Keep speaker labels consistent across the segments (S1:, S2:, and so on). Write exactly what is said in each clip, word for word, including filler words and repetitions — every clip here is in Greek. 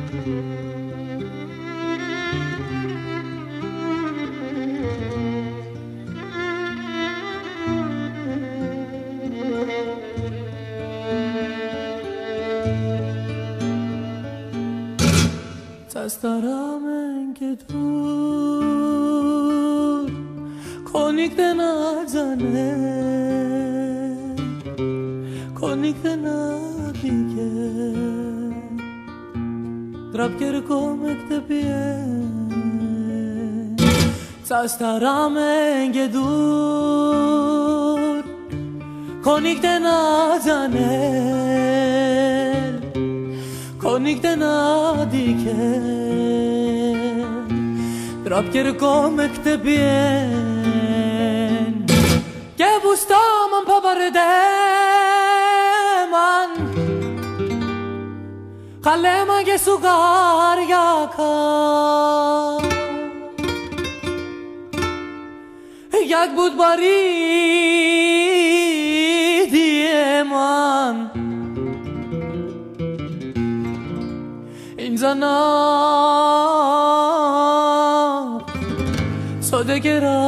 S1: Σταράmen και dur Konikte nazane Konikte nadike Trapker komekte bien Staramen και dur Konikte nazane Konikte nadike Trapker komekte bien Και μπουστάμαν παπαρδέμαν Χαλέμα και σουγάριακα Jak bud baridieman İnzana Sodekera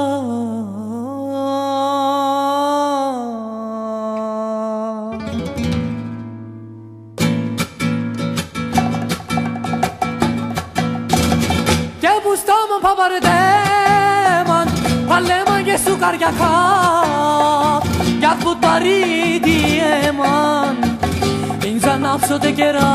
S1: Και μπουστάμαν παπαρδέμαν Παλέμαν και σουκαριακά Jak bud baridieman İnzana Sodekera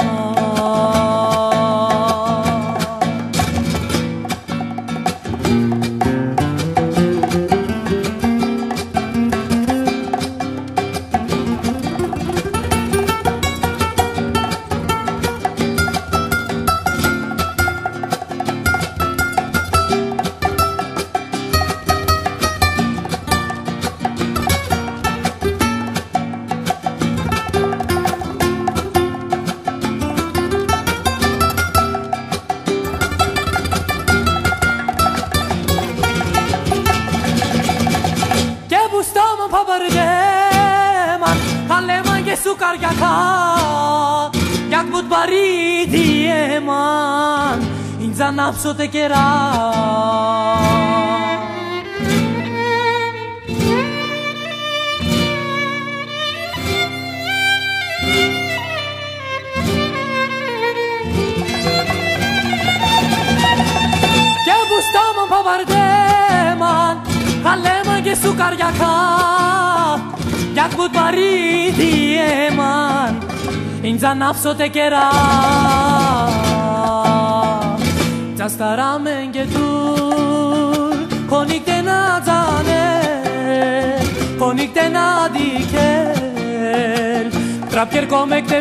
S1: Παπαρδέμαν, χαλέμαν και σουκαριακά Jak bud baridieman İnsan hapsote kera Και μπουστάμαν παπαρδέμαν Χαλέμαν και σουκαριακά Jak bud baridieman İnsan hapsote kera Staramen και dur Konikte nazane Konikte nadikel Trapker komekte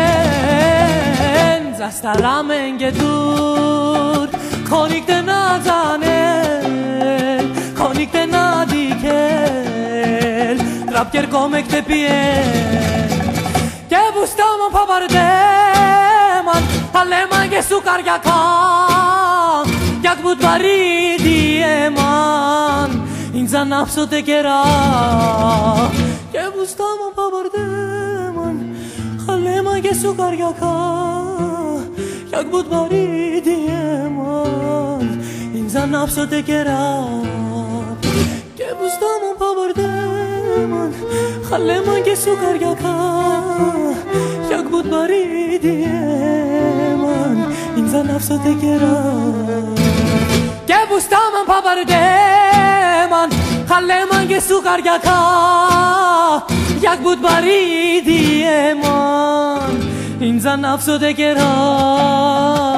S1: bien Staramen και dur Konikte nazane Konikte nadikel Trapker komekte bien Και μπουστάμαν παπαρδέμαν Παλέμαν και σουκαριακά Jak bud baridieman İnsan hapsote kera Και μπουστάμαν παπαρδέμαν Παλέμαν και σουκαριακά Jak bud baridieman İnsan hapsote kera Και μπουστάμαν παπαρδέμαν Χαλέμαν και σουκαριακά Jak bud baridieman İnsan hapsote kera Και μπουστάμαν παπαρδέμαν Χαλέμαν και σουκαριακά Jak bud baridieman İnsan hapsote kera